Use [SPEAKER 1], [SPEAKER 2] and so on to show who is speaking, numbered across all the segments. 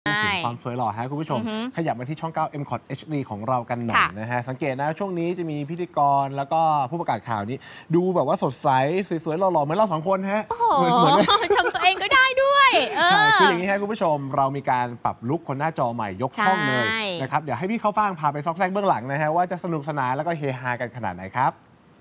[SPEAKER 1] ถึงความสวยหล่อฮะคุณผู้ชมขยับมาที่ช่อง 9 MCOT HD ของเรากันหน่อยนะฮะสังเกตนะช่วงนี้จะมีพิธีกรแล้วก็ผู้ประกาศข่าวนี้ดูแบบว่าสดใสสวยๆหล่อๆเหมือนเรา2 คนฮะเหมือน
[SPEAKER 2] ชมตัวเองก็ได้ด้วย
[SPEAKER 1] ใช่คืออย่างนี้ฮะคุณผู้ชมเรามีการปรับลุคคนหน้าจอใหม่ยกช่องเลยนะครับเดี๋ยวให้พี่เข้าฟ่างพาไปซอกแซกเบื้องหลังนะฮะว่าจะสนุกสนานแล้วก็เฮฮากันขนาดไหนครับ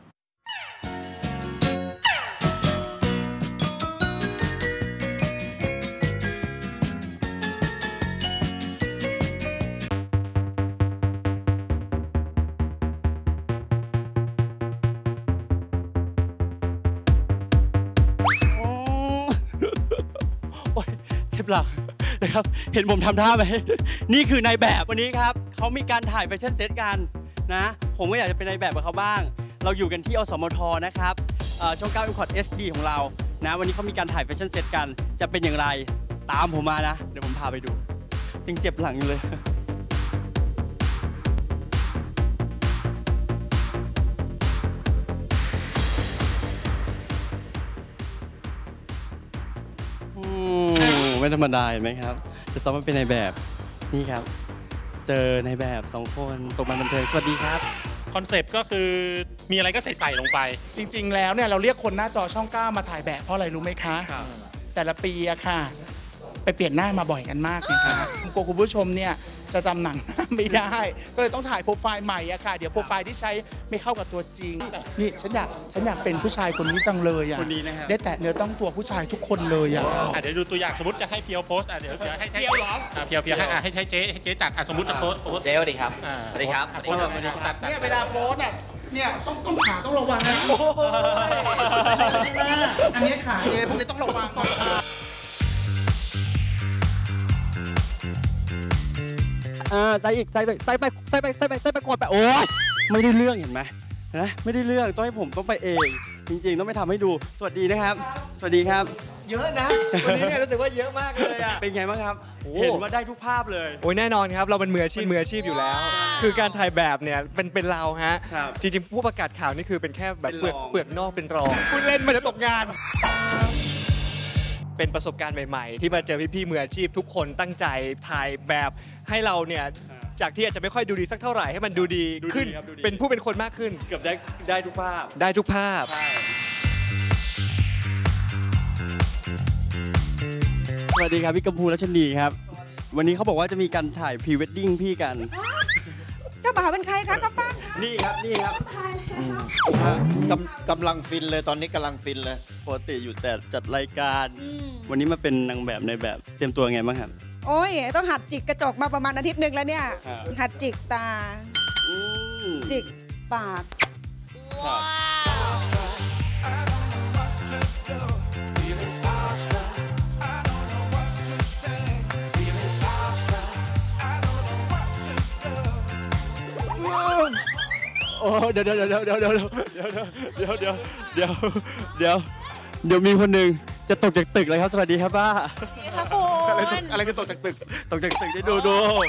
[SPEAKER 3] หลักนะครับเห็นผมทำท่าไหมนี่คือนายแบบวันนี้ครับเขามีการถ่ายแฟชั่นเซตกันนะผมก็อยากจะเป็นนายแบบกับเขาบ้างเราอยู่กันที่อสมทนะครับช่อง 9 MCOT HD ของเรานะวันนี้เขามีการถ่ายแฟชั่นเซตกันจะเป็นอย่างไรตามผมมานะเดี๋ยวผมพาไปดูยังเจ็บหลังอยู่เลยไม่ธรรมดาเห็นไหมครับจะซ้อมมาเป็นนายแบบนี่ครับเจอนายแบบ2 คนตกมาบันเทิงสวัสดีครับ
[SPEAKER 4] คอนเซปต์ก็คือมีอะไรก็ใส่ลงไปจริงๆแล้วเนี่ยเราเรียกคนหน้าจอช่อง 9มาถ่ายแบบเพราะอะไรรู้ไหมคะแต่ละปีอะค่ะไปเปลี่ยนหน้ามาบ่อยกันมากนะคะกลัวคุณผู้ชมเนี่ยจะจำหนังหน้าไม่ได้ก็เลยต้องถ่ายโปรไฟล์ใหม่อะค่ะเดี๋ยวโปรไฟล์ที่ใช้ไม่เข้ากับตัวจริงนี่ฉันอยากเป็นผู้ชายคนนี้จังเลยอะได้แต่เนื้อต้องตัวผู้ชายทุกคนเลยอะ
[SPEAKER 5] เดี๋ยวดูตัวอย่างสมมติจะให้เพียวโพสเดี๋ยวให้
[SPEAKER 4] เพียวเหรอ
[SPEAKER 5] เพียวให้เจ๊จัดสมมติโพส
[SPEAKER 6] เจ๊สวัสดีครับสวัสดีครับ
[SPEAKER 4] เนี่ยเวลาโพสอะเนี่ยต้องขาต้องระวังนะโอ้ยอันนี้ขาพวกนี้ต้องระวังก่อน
[SPEAKER 3] ใส่อีกใส่ไปกดไปโอ้ยไม่ได้เรื่องเห็นไหมนะไม่ได้เรื่องต้องให้ผมต้องไปเองจริงๆต้องไปทำให้ดูสวัสดีนะครับสวัสดีครับ
[SPEAKER 6] เยอะนะวันนี้เนี่ยรู้สึกว่าเยอะมากเลยอ่ะ
[SPEAKER 3] เป็นไงบ้างครับเห็นว่าได้ทุกภาพเลย
[SPEAKER 6] โอ้ยแน่นอนครับเราเป็นมืออาชีพอยู่แล้วคือการถ่ายแบบเนี่ยเป็นเราฮะจริงๆผู้ประกาศข่าวนี่คือเป็นแค่แบบเปลือกนอกเป็นรองพูดเล่นมันจะตกงานเป็นประสบการณ์ใหม่ๆที่มาเจอพี่ๆมืออาชีพทุกคนตั้งใจถ่ายแบบให้เราเนี่ยจากที่อาจจะไม่ค่อยดูดีสักเท่าไหร่ให้มันดูดีขึ้นเป็นผู้เป็นคนมากขึ้น
[SPEAKER 3] เกือบได้ทุกภาพสวัสดีครับพี่กัมพูรัชนีครับวันนี้เขาบอกว่าจะมีการถ่ายพรีเวดดิ้งพี่กัน
[SPEAKER 7] เจ้าบ่าวเป็นใครคะกับป้า
[SPEAKER 3] นี่ครับ
[SPEAKER 8] กำลังฟินเลยตอนนี้กำลังฟินเลย
[SPEAKER 3] ปกติอยู่แต่จัดรายการวันนี้มาเป็นนางแบบในแบบเตรียมตัวไงบ้างครับ
[SPEAKER 7] โอ้ยต้องหัดจิกกระจกมาประมาณอาทิตย์หนึ่งแล้วเนี่ยหัดจิกตาจิกปาก
[SPEAKER 3] โอ้เดี๋ยวมีคนหนึ่งจะตกจากตึกเลยครับสวัสดีครับป้า
[SPEAKER 4] อะไรคือตกจากตึก
[SPEAKER 3] ได้ดู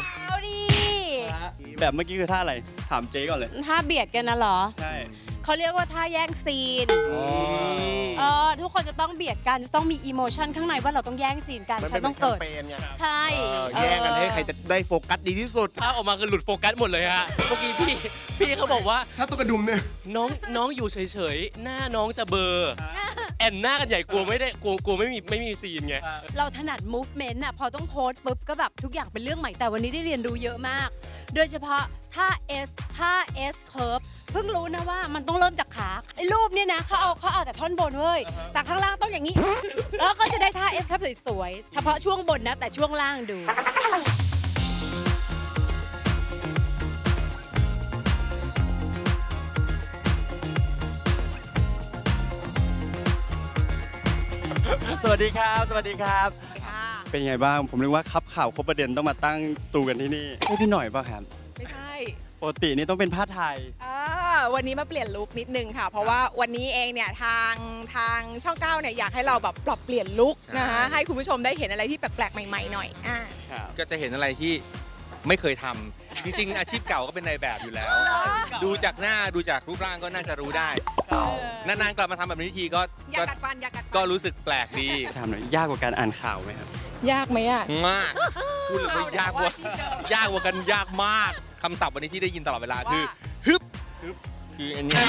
[SPEAKER 3] แบบเมื่อกี้คือท่าอะไรถามเจ๊ก่อนเลย
[SPEAKER 2] ท่าเบียดกันนะเหรอ
[SPEAKER 3] ใช่
[SPEAKER 2] เขาเรียกว่าท่าแย่งซีนทุกคนจะต้องเบียดกันจะต้องมีอิโมชันข้างในว่าเราต้องแย่งซีนกันฉันต้องเกิดใช่
[SPEAKER 4] แย่งกันให้ใครจะได้โฟกัสดีที่สุด
[SPEAKER 5] ถ้าออกมาคือหลุดโฟกัสหมดเลยฮะเมื่อกี้พี่เขาบอกว่า
[SPEAKER 4] ถ้าตัวกระดุมเนี่ย
[SPEAKER 5] น้องอยู่เฉยๆหน้าน้องจะเบอร์แอนหน้ากันใหญ่กลัวไม่มีซีนไง
[SPEAKER 2] เราถนัด movement อ่ะพอต้องโพสปุ๊บก็แบบทุกอย่างเป็นเรื่องใหม่แต่วันนี้ได้เรียนรู้เยอะมากโดยเฉพาะท่า S curve เพิ่งรู้นะว่ามันต้องเริ่มจากขาไอ้รูปเนี่ยนะเขาเอาแต่ท่อนบนเว้ยจากข้างล่างต้องอย่างนี้แล้วก็จะได้ท่า S curve สวยๆเฉพาะช่วงบนนะแต่ช่วงล่างดู
[SPEAKER 3] สวัสดีครับเป็นไงบ้างผมนึกว่าคับข่าวครบประเด็นต้องมาตั้งสตูกันที่นี่ใช่พี่หน่อยป่ะครับ
[SPEAKER 7] ไม่ใช่
[SPEAKER 3] ปกตินี่ต้องเป็นผ้าไทย
[SPEAKER 7] วันนี้มาเปลี่ยนลุคนิดนึงค่ะเพราะว่าวันนี้เองเนี่ยทางช่อง 9เนี่ยอยากให้เราแบบปรับเปลี่ยนลุคนะคะให้คุณผู้ชมได้เห็นอะไรที่แปลกๆใหม่ๆหน่อย
[SPEAKER 9] ก็จะเห็นอะไรที่ไม่เคยทำจริงๆอาชีพเก่าก็เป็นนายแบบอยู่แล้วดูจากหน้าดูจากรูปร่างก็น่าจะรู้ได้นานๆกลับมาทำแบบนี้ที
[SPEAKER 7] ก็
[SPEAKER 9] รู้สึกแปลกดี
[SPEAKER 3] ถามหน่อยยากกว่าการอ่านข่าวไหมครับ
[SPEAKER 7] ยากไหม
[SPEAKER 9] มากพูดเลยว่ายากกว่ายากกว่ากันยากมากคำศัพท์วันนี้ที่ได้ยินตลอดเวลาคือฮึบคืออันเนี้ย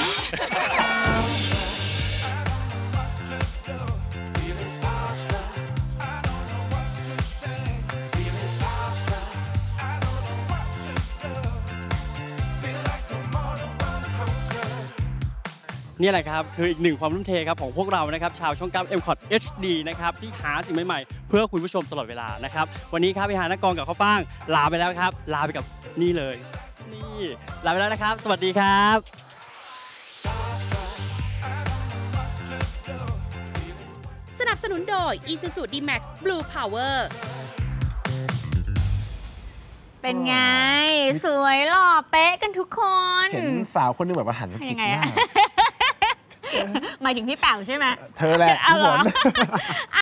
[SPEAKER 3] นี่แหละครับคืออีกหนึ่งความทุ่มเทครับของพวกเรานะครับชาวช่อง 9 MCOT HD นะครับที่หาสิ่งใหม่ๆเพื่อคุณผู้ชมตลอดเวลานะครับวันนี้ครับพี่หานักกองกับข้าวฟ่างลาไปแล้วครับลาไปกับนี่เลยนี่ลาไปแล้วนะครับสวัสดีครับ
[SPEAKER 10] สนับสนุนโดย Isuzu D-Max Blue Power
[SPEAKER 11] เป็นไง สวยหล่อเป๊ะกันทุกคน
[SPEAKER 1] เห็นสาวคนนึงแบบว่าหันมาจิกหน้า
[SPEAKER 11] หมายถึงพี่แป๋วใช่ไหม
[SPEAKER 1] เธอแหละพี่ฝน